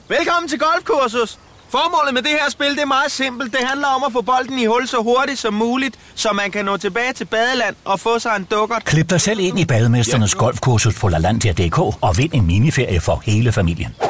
Velkommen til golfkursus. Formålet med det her spil, det er meget simpelt. Det handler om at få bolden i hul så hurtigt som muligt, så man kan nå tilbage til badeland og få sig en dukkert. Klip dig selv ind i Bademesternes golfkursus på Lalandia.dk og vind en miniferie for hele familien.